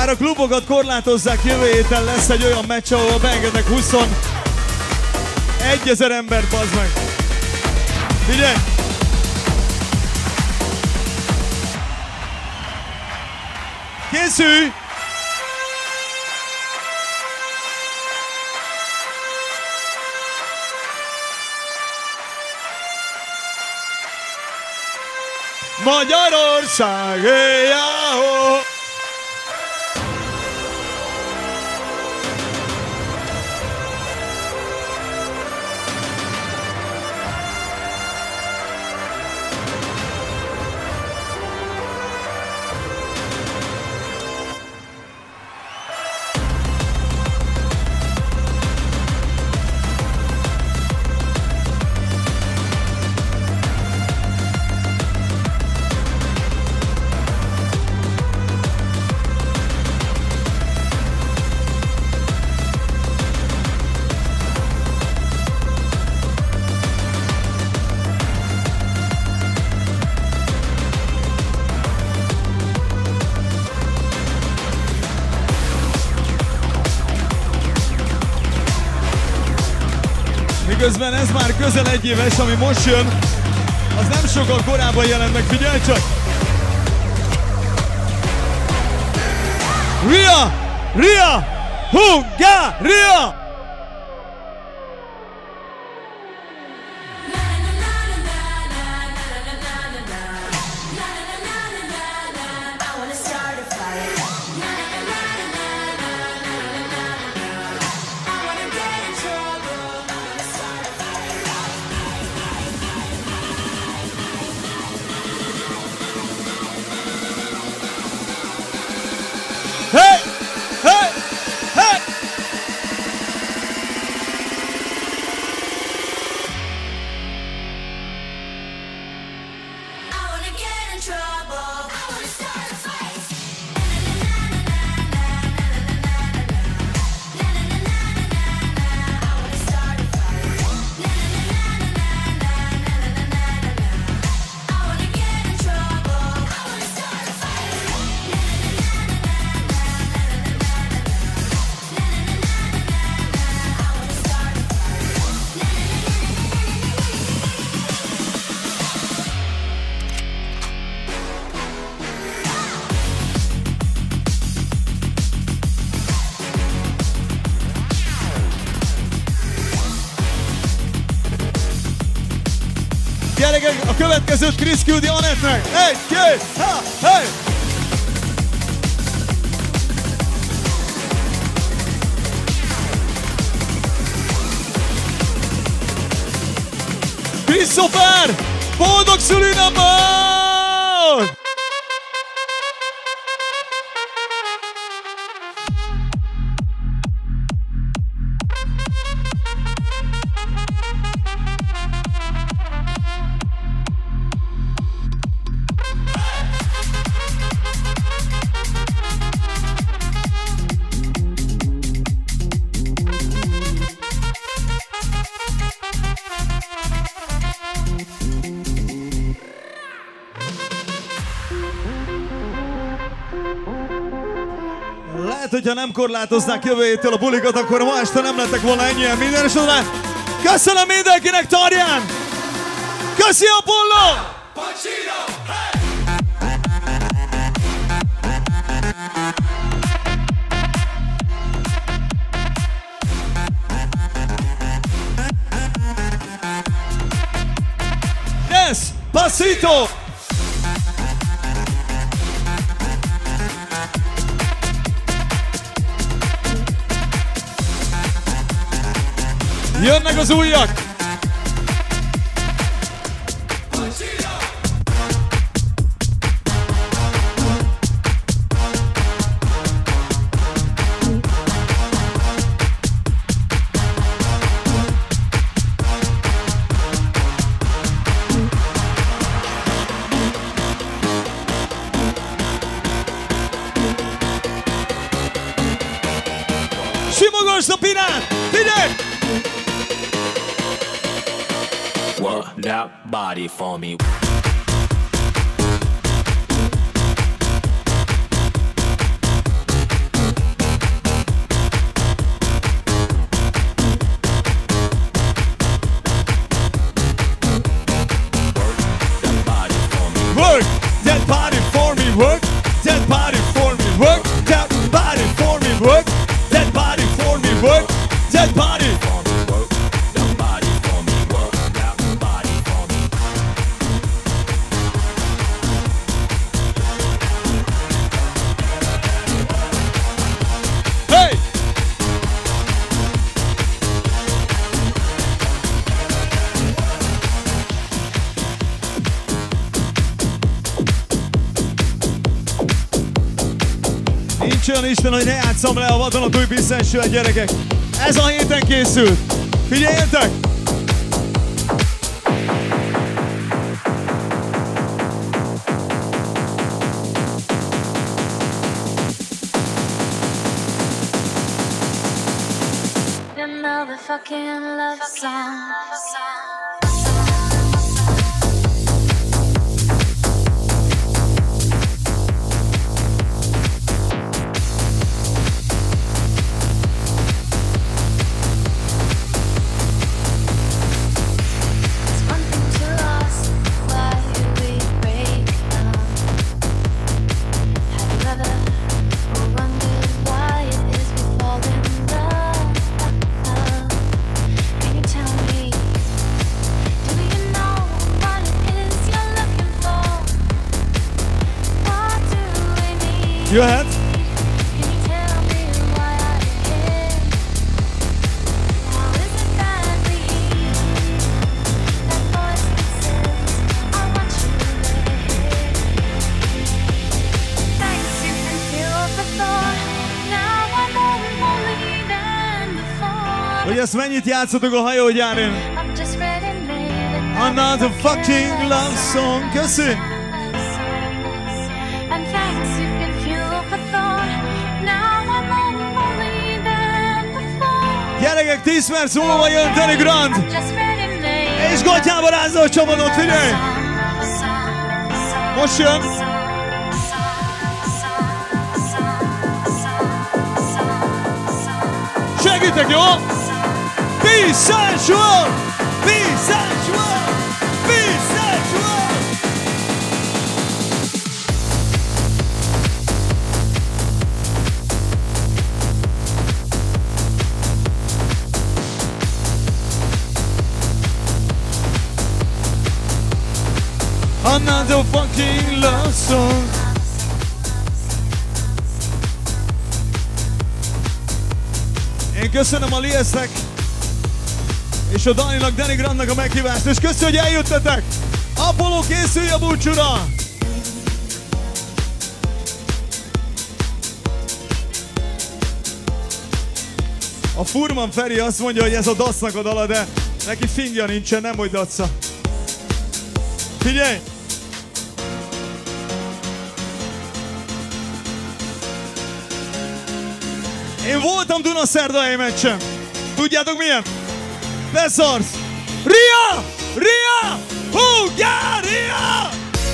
Már a klubokat korlátozzák, jövő héten lesz egy olyan meccs, ahol beengednek huszonegy ezer ember, bazd meg. Figyelj! Készülj! Magyarország, éjjáó! Miközben ez már közel egy éves, ami most jön, az nem sokkal korábban jelent meg, figyelj csak! Ria! Ria! Hungária! Hey! Hey! Hey! Gyerekek, a következőt Krisz küldi Anettnek. Egy, két, ha, hey! Christopher! Boldog szülinapot! Lehet, hogyha nem korlátoznák jövő héttől a bulikat, akkor ma este nem lettek volna ennyien minden esetben. Köszönöm mindenkinek, Tarján! Köszi, Apollo! Despacito! Jönnek az újak! Simogasd a pinát! Figyelj! Work that body for me. work that body for me, work that body for me, work that body for me, work that body. Nincs olyan Isten, hogy ne játsszam le a vadonatúj Bissensőt, gyerekek. Ez a héten készült. Figyeljetek! Another fucking love song. Jöhet! Hogy ezt mennyit játszotok a hajógyáron? Another fucking love song. Köszi! Gyerekek, tíz perc múlva jön Danny Grant! És gatyába rázza a csapatot, figyelj! Most jön! Segítek, jó? Be sensual! Be sensual! Be sensual! Another fucking love song. Én köszönöm a Liesnek és a Daninak, Danny Grantnak a meghívást, és köszönöm, hogy eljöttetek! Apollo, készülj a búcsúra! A Furman Feri azt mondja, hogy ez a dacnak a dala, de neki fingja nincsen, nem hogy daca. Figyelj! Én voltam Dunaszerdai meccsen. Tudjátok milyen? Beszarsz! Ria! Ria! Hungária!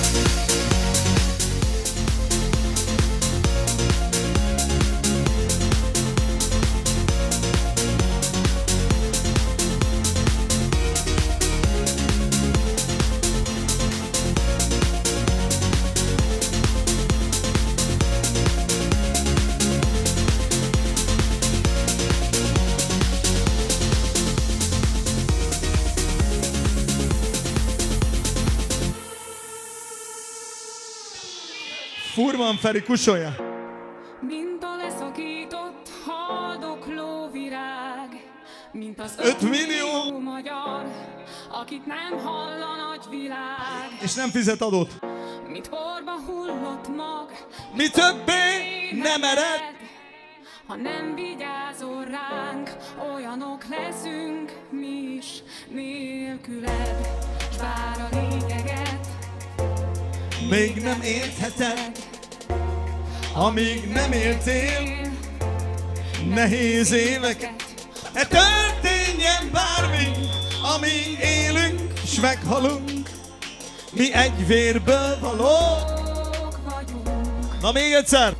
Furman Feri, kusolja! Mint a leszakított haldokló virág, mint az öt millió magyar, akit nem hall a nagyvilág, és nem fizet adót. mit porba hullott mag, mi többé nem ered, ha nem vigyázol ránk, olyanok leszünk mi is nélküled, s bár a lényeget még nem értheted, amíg nem éltél nehéz éveket. E történjen bármi, amíg élünk s meghalunk, mi egy vérből valók vagyunk. Na még egyszer!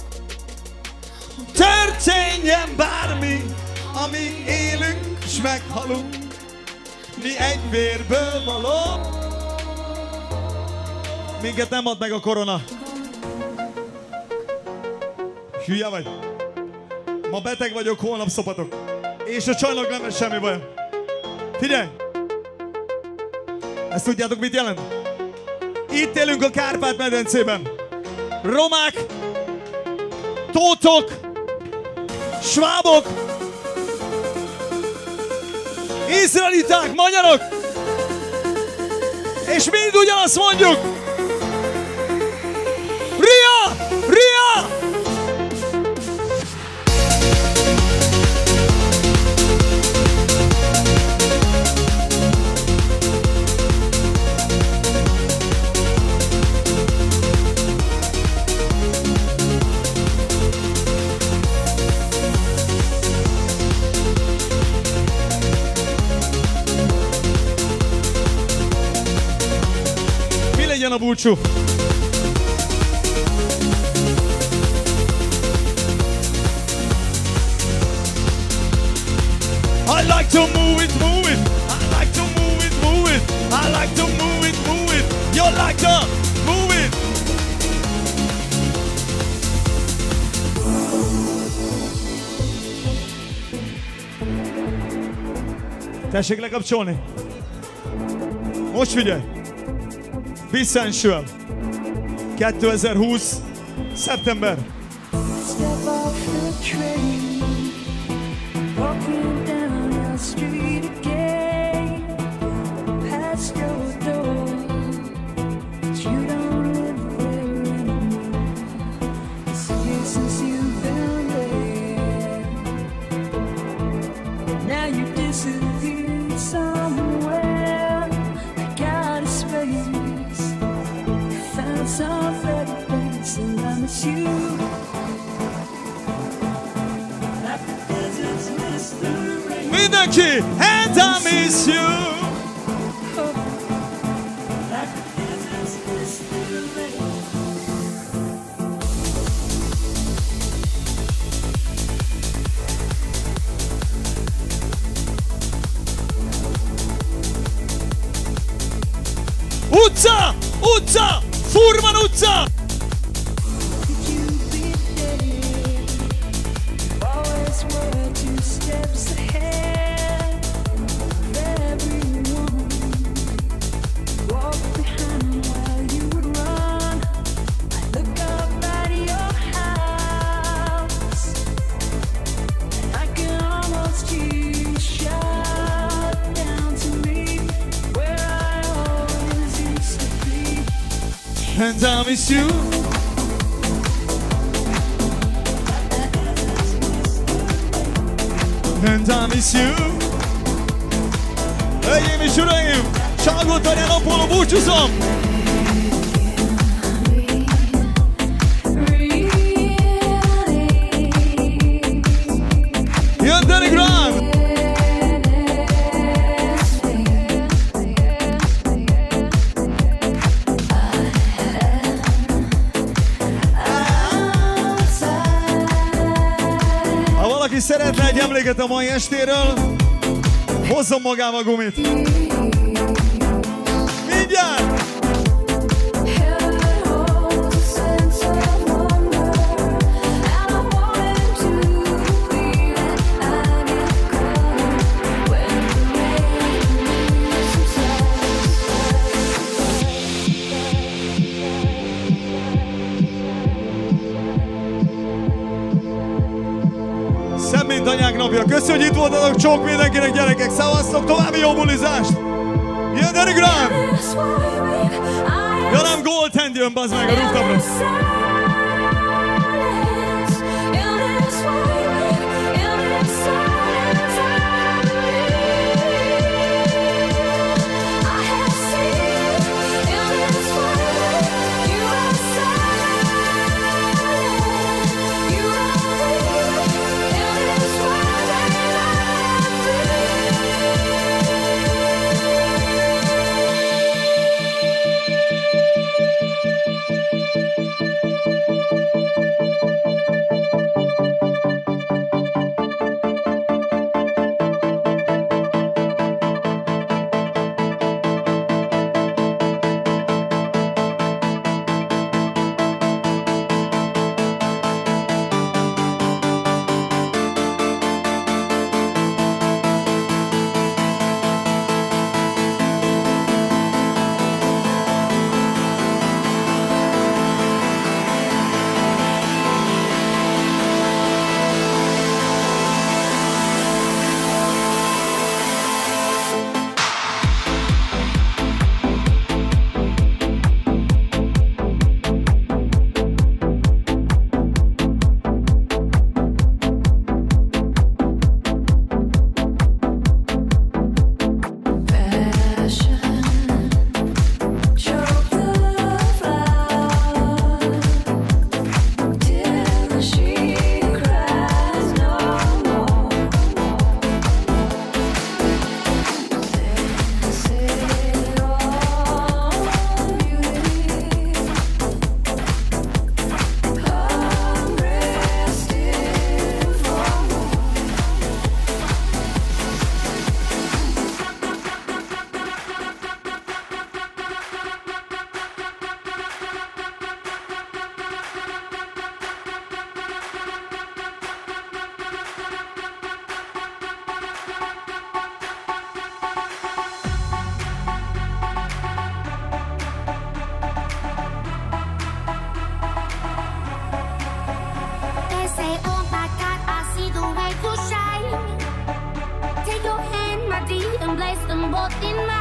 Történjen bármi, amíg élünk s meghalunk, mi egy vérből valók. Minket nem ad meg a korona. Hülye vagy? Ma beteg vagyok, holnap szopatok. És a csajnak nem lesz semmi baj. Figyelj! Ezt tudjátok, mit jelent? Itt élünk a Kárpát-medencében. Romák, tótok, svábok, izraeliták, magyarok, és mind ugyanazt mondjuk. Ria! Ria! Mi legyen a búcsú? I like to move it, move it. I like to move it, move it. I like to move it, move it. You like to move it. Tessék lekapcsolni. Most figyelj. Bissensül. kétezer-húsz. szeptember. Step off the train, walking down your street again, past your door, but you don't live there anymore. It's years since you've been there. Now you disappeared somewhere. I got a space, found some better place, and I miss you. Mindenki, and I miss you. Utca, utca, Furman utca. Always were two steps ahead of everyone. Walk behind while you would run. I look up at your house, and I can almost hear you shout down to me where I always used to be. And I miss you. And I miss you. Hölgyeim és uraim, Salgótarján Apollo búcsúzom. Jön Danny Grant. Ha valaki szeretne egy emléket a mai estéről, hozzon magával gumit. Mindjárt! Szebb, mint anyák napja. Köszönjük, hogy itt voltatok, csók mindenkinek, gyerekek. Szavaztok, további jó bulizást! Jön Danny Grant! Ja nem, Goldhand jön, bazd meg a rooftopra. walked in my